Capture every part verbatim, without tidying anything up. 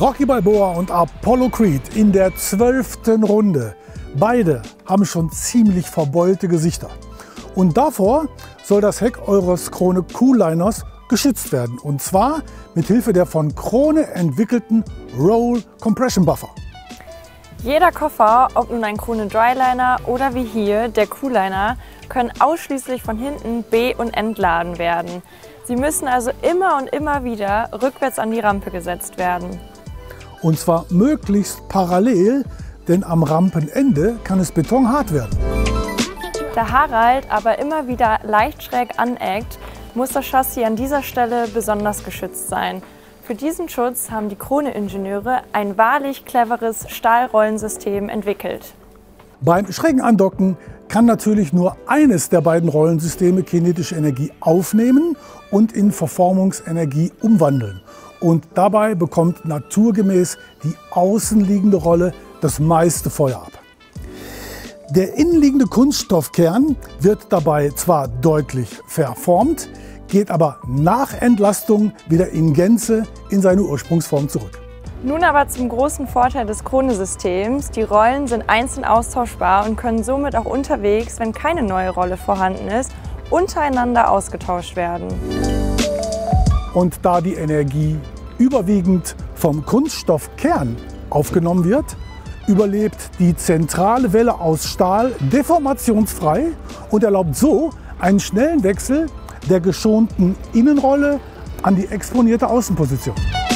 Rocky Balboa und Apollo Creed in der zwölften Runde. Beide haben schon ziemlich verbeulte Gesichter. Und davor soll das Heck eures Krone Q-Liners geschützt werden. Und zwar mit Hilfe der von Krone entwickelten Roll Compression Buffer. Jeder Koffer, ob nun ein Krone Dryliner oder wie hier der Q-Liner, können ausschließlich von hinten be- und entladen werden. Sie müssen also immer und immer wieder rückwärts an die Rampe gesetzt werden. Und zwar möglichst parallel, denn am Rampenende kann es betonhart werden. Da Harald aber immer wieder leicht schräg aneckt, muss das Chassis an dieser Stelle besonders geschützt sein. Für diesen Schutz haben die Krone-Ingenieure ein wahrlich cleveres Stahlrollensystem entwickelt. Beim schrägen Andocken kann natürlich nur eines der beiden Rollensysteme kinetische Energie aufnehmen und in Verformungsenergie umwandeln. Und dabei bekommt naturgemäß die außenliegende Rolle das meiste Feuer ab. Der innenliegende Kunststoffkern wird dabei zwar deutlich verformt, geht aber nach Entlastung wieder in Gänze in seine Ursprungsform zurück. Nun aber zum großen Vorteil des Krone-Systems. Die Rollen sind einzeln austauschbar und können somit auch unterwegs, wenn keine neue Rolle vorhanden ist, untereinander ausgetauscht werden. Und da die Energie überwiegend vom Kunststoffkern aufgenommen wird, überlebt die zentrale Welle aus Stahl deformationsfrei und erlaubt so einen schnellen Wechsel der geschonten Innenrolle an die exponierte Außenposition.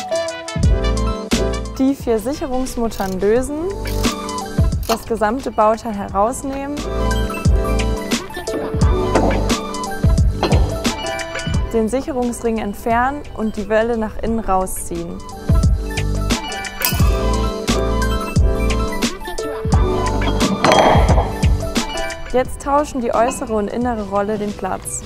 Die vier Sicherungsmuttern lösen, das gesamte Bauteil herausnehmen, den Sicherungsring entfernen und die Welle nach innen rausziehen. Jetzt tauschen die äußere und innere Rolle den Platz.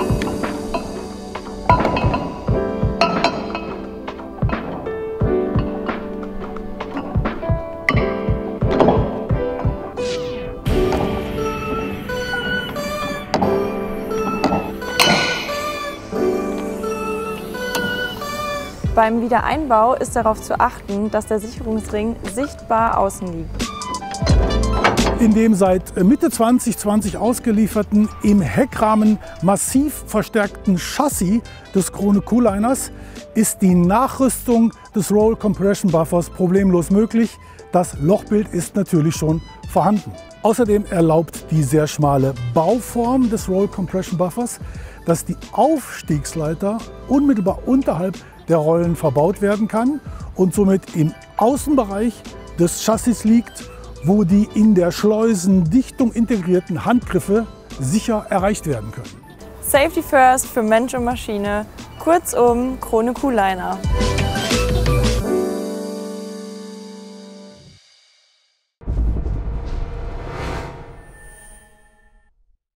Beim Wiedereinbau ist darauf zu achten, dass der Sicherungsring sichtbar außen liegt. In dem seit Mitte zwanzig zwanzig ausgelieferten, im Heckrahmen massiv verstärkten Chassis des Krone Q-Liners ist die Nachrüstung des Roll Compression Buffers problemlos möglich. Das Lochbild ist natürlich schon vorhanden. Außerdem erlaubt die sehr schmale Bauform des Roll Compression Buffers, dass die Aufstiegsleiter unmittelbar unterhalb der Rollen verbaut werden kann und somit im Außenbereich des Chassis liegt, wo die in der Schleusendichtung integrierten Handgriffe sicher erreicht werden können. Safety first für Mensch und Maschine, kurzum Krone Q-Liner.